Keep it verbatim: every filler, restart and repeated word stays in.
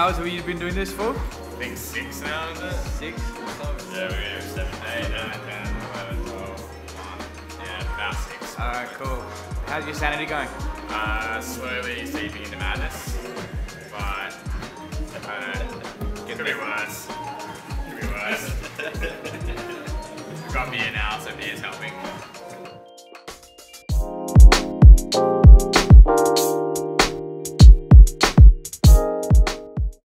hours have you been doing this for? I think six now, is it? Six? Yeah, we do seven, eight, nine, ten, eleven, twelve, one. Yeah, about six. Alright, cool. How's your sanity going? Uh, slowly seeping into madness, but uh, could be worse. Could be worse. We've got beer now, so beer's helping.